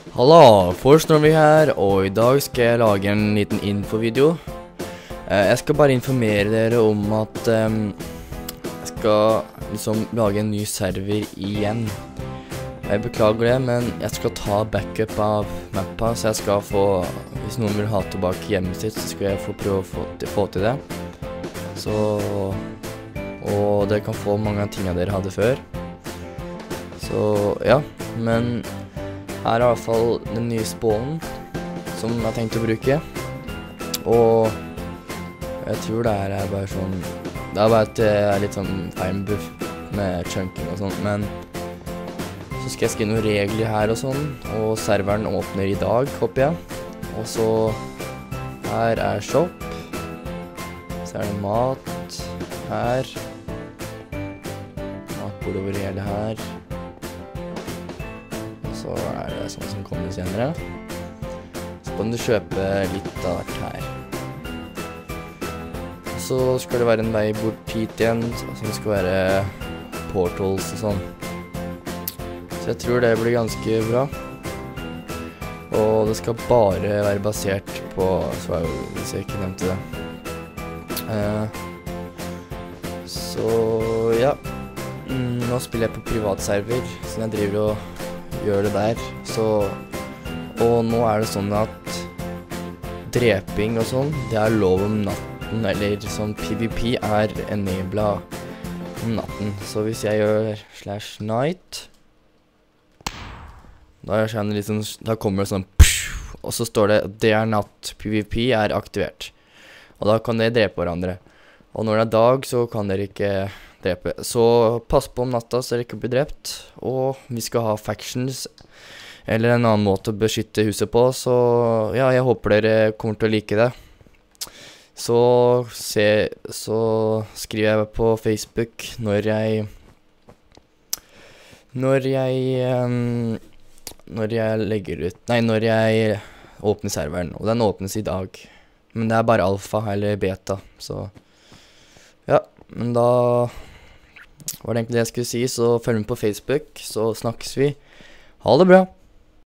Halla, Forstormvik her, og i dag skal jeg lage en liten infovideo. Jeg skal bare informere dere om at jeg skal liksom lage en ny server igjen. Jeg beklager det, men jeg skal ta backup av mappa, så jeg skal få, hvis noen vil ha tilbake hjemmet sitt, så skal jeg få prøve å få til det. Så, og dere kan få mange av tingene dere hadde før. Så ja, men her er i hvert fall den nye spawnen som jeg har tenkt å bruke. Og jeg tror det her er bare sånn, det er bare at det er litt sånn feilbuff med chunking og sånt, men så skal jeg skrive noen regler her og sånn, og serveren åpner i dag, håper jeg. Og så her er shop, så er det mat her, matbord over hele her. Så er det sånn som kommer senere. Så kan du kjøpe litt av hvert her. Så skal det være en vei bort hit igjen, som skal være portals og sånn. Så jeg tror det blir ganske bra. Og det skal bare være basert på survival, hvis jeg ikke nevnte det. Så ja, nå spiller jeg på privatserver, så jeg driver og gjør det der, så, og nå er det sånn at dreping og sånn, det er lov om natten, eller sånn PvP er enablet om natten, så hvis jeg gjør /night, da kommer det sånn, og så står det, det er natt, PvP er aktivert, og da kan dere drepe hverandre, og når det er dag, så kan dere ikke drepe. Så pass på om natta så dere ikke blir drept, og vi skal ha factions, eller en annen måte å beskytte huset på, så ja, jeg håper dere kommer til å like det. Så skriver jeg på Facebook når jeg åpner serveren, og den åpnes i dag. Men det er bare alfa eller beta, så ja, men da var det egentlig det jeg skulle si, så følg med på Facebook, så snakkes vi. Ha det bra!